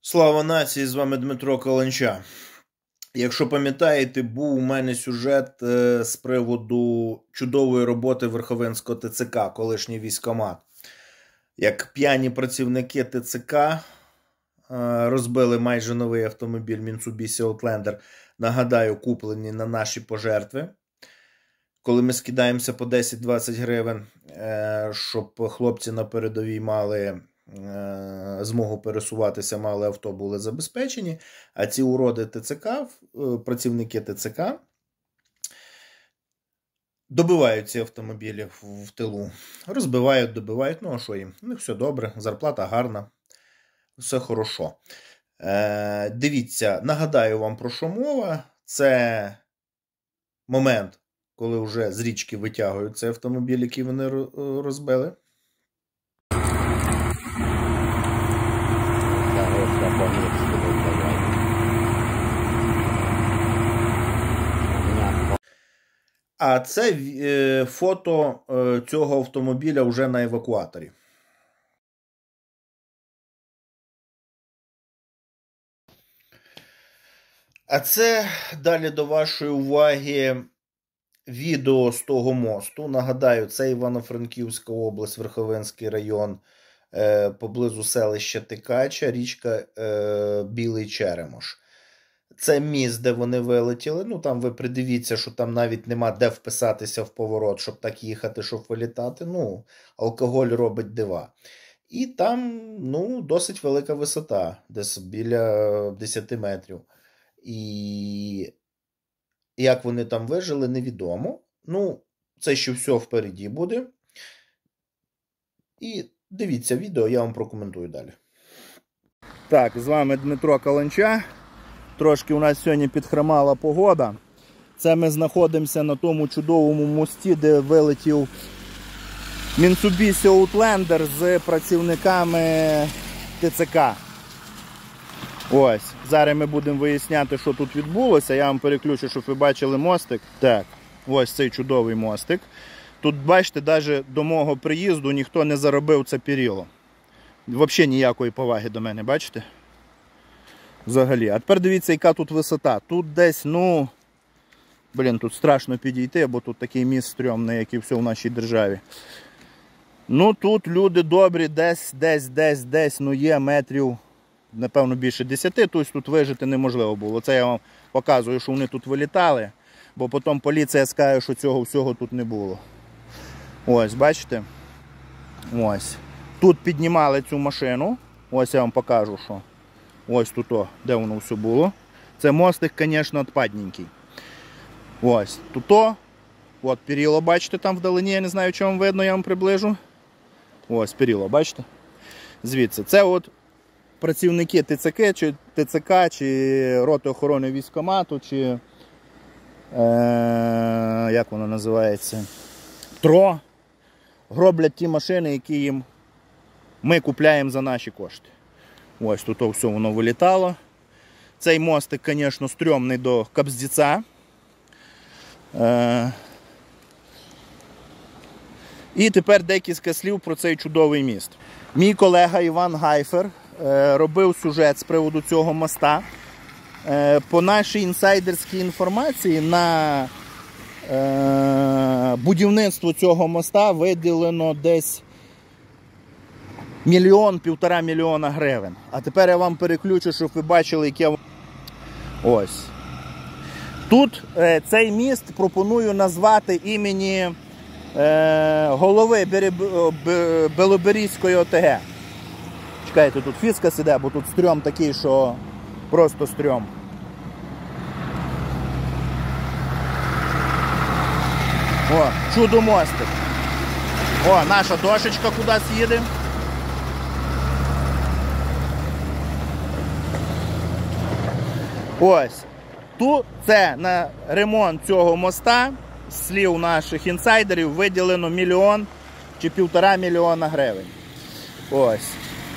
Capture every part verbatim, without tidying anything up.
Слава нації, з вами Дмитро Каланча. Якщо пам'ятаєте, був у мене сюжет з приводу чудової роботи Верховинського ТЦК, колишній військкомат. Як п'яні працівники ТЦК розбили майже новий автомобіль Mitsubishi Outlander, нагадаю, куплені на наші пожертви. Коли ми скидаємося по десять-двадцять гривень, щоб хлопці на передовій мали змогу пересуватися, мали авто, були забезпечені, а ці уроди ТЦК, працівники ТЦК, добивають ці автомобілі в тилу. Розбивають, добивають, ну а що їм? У них все добре, зарплата гарна, все хорошо. Е, дивіться, нагадаю вам, про що мова. Це момент, коли вже з річки витягують цей автомобіль, який вони розбили. А це е, фото е, цього автомобіля вже на евакуаторі. А це далі до вашої уваги відео з того мосту. Нагадаю, це Івано-Франківська область, Верховинський район, е, поблизу селища Тикача, річка е, Білий Черемош. Це міст, де вони вилетіли. Ну, там ви придивіться, що там навіть нема де вписатися в поворот, щоб так їхати, щоб вилітати. Ну, алкоголь робить дива. І там, ну, досить велика висота, десь біля десяти метрів. І як вони там вижили, невідомо. Ну, це ще все впереді буде. І дивіться відео, я вам прокоментую далі. Так, з вами Дмитро Каланча. Трошки у нас сьогодні підхромала погода. Це ми знаходимося на тому чудовому мості, де вилетів Mitsubishi Outlander з працівниками ТЦК. Ось, зараз ми будемо виясняти, що тут відбулося. Я вам переключу, щоб ви бачили мостик. Так, ось цей чудовий мостик. Тут, бачите, навіть до мого приїзду ніхто не заробив це перило. Взагалі ніякої поваги до мене, бачите? Взагалі. А тепер дивіться, яка тут висота. Тут десь, ну, блін, тут страшно підійти, бо тут такий міст стрьомний, як і все в нашій державі. Ну, тут люди добрі, десь, десь, десь, десь, ну, є метрів, напевно, більше десяти, тобто тут вижити неможливо було. Це я вам показую, що вони тут вилітали, бо потім поліція скаже, що цього всього тут не було. Ось, бачите? Ось. Тут піднімали цю машину, ось я вам покажу, що. Ось тут, о, де воно все було. Це мостик, звісно, відпадненький. Ось тут, о, от перило, бачите, там вдалині, я не знаю, чи вам видно, я вам приближу. Ось перило, бачите? Звідси. Це от працівники ТЦК, чи ТЦК, чи роти охорони військкомату, чи, е, як воно називається, ТРО, гроблять ті машини, які їм ми купляємо за наші кошти. Ось тут все воно вилітало. Цей мостик, звісно, стрьомний до Кобздиця. Е... І тепер декілька слів про цей чудовий міст. Мій колега Іван Гайфер е, робив сюжет з приводу цього моста. Е, по нашій інсайдерській інформації на е, будівництво цього моста виділено десь мільйон, півтора мільйона гривень. А тепер я вам переключу, щоб ви бачили, яке... Ось. Тут е, цей міст пропоную назвати імені е, голови Белоберізької ОТГ. Чекайте, тут фіска сиде, бо тут стрьом такий, що просто стрьом. О, чудо-мостик. О, наша дошечка кудись їде. Ось, тут це на ремонт цього моста, з слів наших інсайдерів, виділено мільйон чи півтора мільйона гривень. Ось.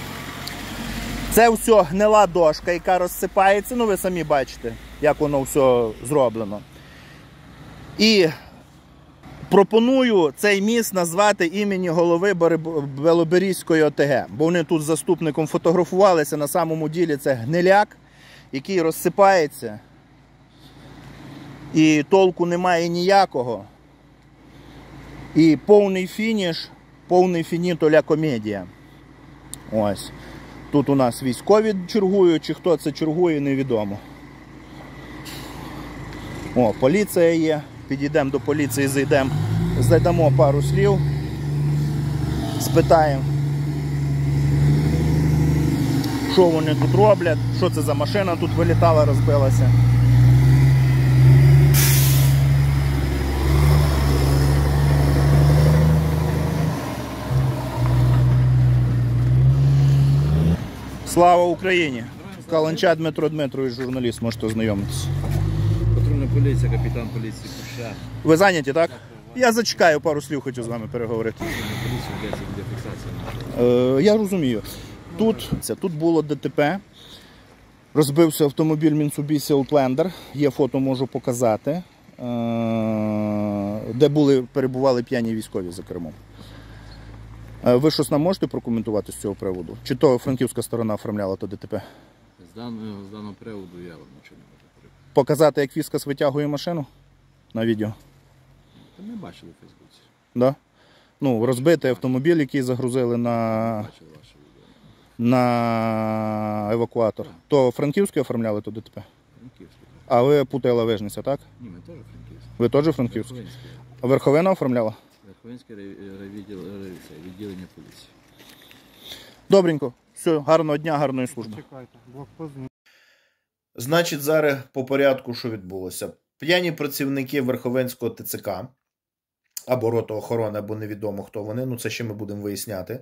Це все гнила дошка, яка розсипається, ну ви самі бачите, як воно все зроблено. І Пропоную цей міст назвати імені голови Белоберізької О Те Ге, бо вони тут з заступником фотографувалися, на самому ділі це гниляк, який розсипається, і толку немає ніякого. І повний фініш, повний фініто ля комедія. Ось. Тут у нас військові чергують, чи хто це чергує, невідомо. О, поліція є. Підійдемо до поліції, зайдемо, зайдемо пару слів, спитаємо, що вони тут роблять, що це за машина тут вилітала, розбилася. Слава Україні! Каланча Дмитро Дмитрович, журналіст, можете ознайомитися. Патрульна поліція, капітан поліції Куща. Ви зайняті, так? Я зачекаю, пару слів хочу з вами переговорити. Е, я розумію. Тут, це, тут було Де Те Пе. Розбився автомобіль Mitsubishi Outlander. Є фото, можу показати. Е, де були, перебували п'яні військові за кермом. Е, ви щось нам можете прокоментувати з цього приводу? Чи то франківська сторона оформляла то Де Те Пе? З даного, з даного приводу я вам нічого не можу переговорити. Показати, як Фіскас витягує машину на відео? Та ми бачили в Фейсбуці. Да? Ну, розбитий автомобіль, який загрузили на, Бачили ваше відео. на евакуатор. Так. То франківське оформляли то Де Те Пе? Франківський. так. А ви Путила Вижниця, так? Ні, ми теж Франківський. Ви теж франківське? Верховинський. А Верховина оформляла? Верховинське райвідділ, рай- це, відділення поліції. Добренько. Все, гарного дня, гарної служби. Чекайте, блокпост. Значить, зараз по порядку, що відбулося. П'яні працівники Верховенського Те Це Ка, або рота охорони, або невідомо хто вони, ну це ще ми будемо виясняти,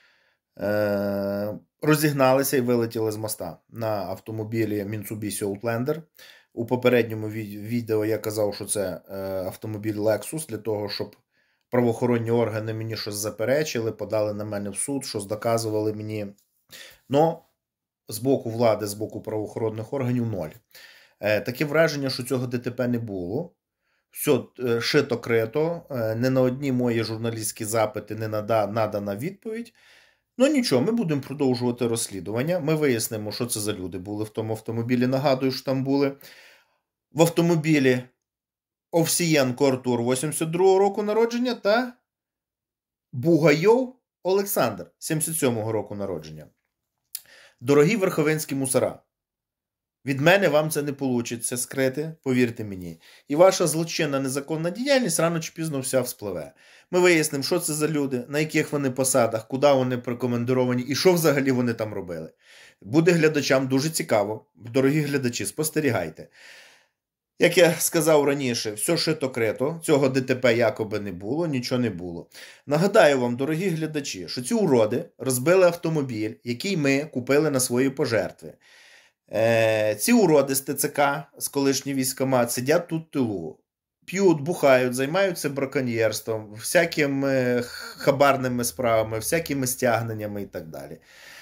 е- розігналися і вилетіли з моста на автомобілі Mitsubishi Outlander. У попередньому ві- відео я казав, що це е- автомобіль Lexus, для того, щоб правоохоронні органи мені щось заперечили, подали на мене в суд, щось доказували мені. Но з боку влади, з боку правоохоронних органів ноль. Е, таке враження, що цього Де Те Пе не було. Все е, шито-крито, е, не на одні мої журналістські запити не нада, надана відповідь. Ну нічого, ми будемо продовжувати розслідування. Ми вияснимо, що це за люди були в тому автомобілі. Нагадую, що там були в автомобілі Овсієнко Артур вісімдесят другого року народження та Бугайов Олександр сімдесят сьомого року народження. Дорогі верховенські мусора, від мене вам це не вийде скрити, повірте мені. І ваша злочинна незаконна діяльність рано чи пізно вся вспливе. Ми вияснимо, що це за люди, на яких вони посадах, куди вони прикомандировані і що взагалі вони там робили. Буде глядачам дуже цікаво. Дорогі глядачі, спостерігайте. Як я сказав раніше, все шито-крито, цього Де Те Пе якоби не було, нічого не було. Нагадаю вам, дорогі глядачі, що ці уроди розбили автомобіль, який ми купили на свої пожертви. Е, ці уроди з Те Це Ка, з колишній військкомат, сидять тут в тилу, п'ють, бухають, займаються браконьєрством, всякими хабарними справами, всякими стягненнями і так далі.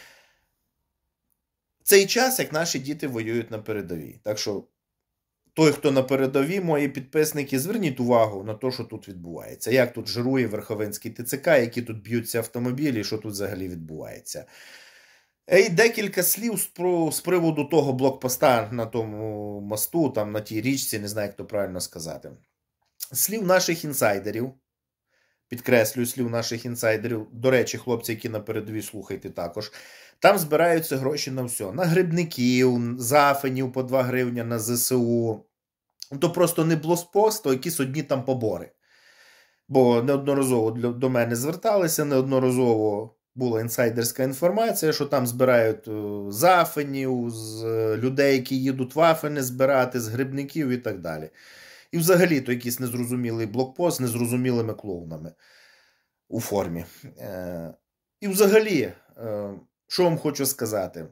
Цей час, як наші діти воюють на передовій. Так що той, хто на передовій, мої підписники, зверніть увагу на те, що тут відбувається. Як тут жирує Верховенський Те Це Ка, які тут б'ються автомобілі, і що тут взагалі відбувається. І декілька слів з приводу того блокпоста на тому мосту, там на тій річці, не знаю, як то правильно сказати. Слів наших інсайдерів, підкреслюю, слів наших інсайдерів, до речі, хлопці, які на передовій, слухайте також, там збираються гроші на все. На грибників, зафенів по два гривня на Зе Се У. То просто не блокпост, то якісь одні там побори. Бо неодноразово до мене зверталися, неодноразово була інсайдерська інформація, що там збирають зафенів, з людей, які їдуть вафени збирати, з грибників і так далі. І взагалі то якийсь незрозумілий блокпост з незрозумілими клоунами у формі. І взагалі, що вам хочу сказати?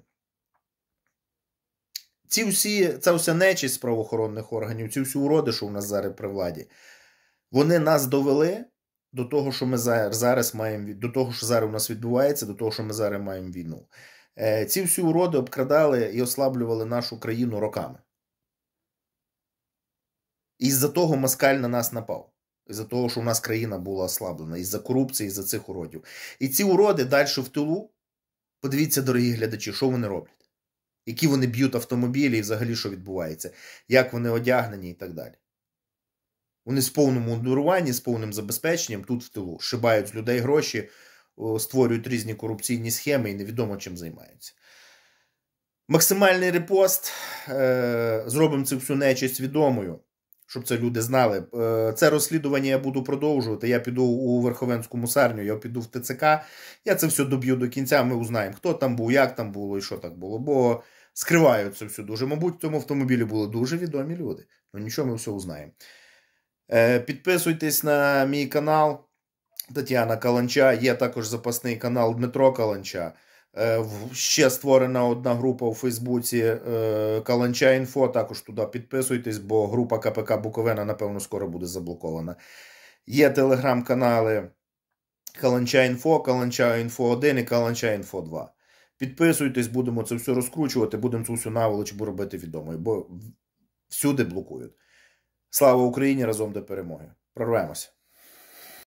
Ці всі, ця вся нечисть правоохоронних органів, ці всі уроди, що у нас зараз при владі, вони нас довели до того, що ми зараз маємо, до того, що зараз у нас відбувається, до того, що ми зараз маємо війну. Ці всі уроди обкрадали і ослаблювали нашу країну роками. І з-за того москаль на нас напав. Із-за того, що у нас країна була ослаблена, із-за корупції, із-за цих уродів. І ці уроди далі в тилу, подивіться, дорогі глядачі, що вони роблять. Які вони б'ють автомобілі і взагалі що відбувається. Як вони одягнені і так далі. Вони з повним мундируванні, з повним забезпеченням тут в тилу. Шибають з людей гроші, створюють різні корупційні схеми і невідомо чим займаються. Максимальний репост. Зробимо цю всю нечисть відомою, щоб це люди знали. Це розслідування я буду продовжувати. Я піду у Верховенську мусарню, я піду в Те Це Ка. Я це все доб'ю до кінця, ми узнаємо, хто там був, як там було і що так було. Бо скривають це все дуже. Мабуть, в цьому автомобілі були дуже відомі люди. Ну нічого, ми все узнаємо. Підписуйтесь на мій канал Тетяна Каланча. Є також запасний канал Дмитро Каланча. Ще створена одна група у Фейсбуці Каланча Інфо. Також туди підписуйтесь, бо група Ка Пе Ка Буковина, напевно, скоро буде заблокована. Є телеграм-канали Каланча Інфо, Каланча Інфо один і Каланча Інфо два. Підписуйтесь, будемо це все розкручувати, будемо цю всю наволоч робити відомою, бо всюди блокують. Слава Україні! Разом до перемоги! Прорвемося!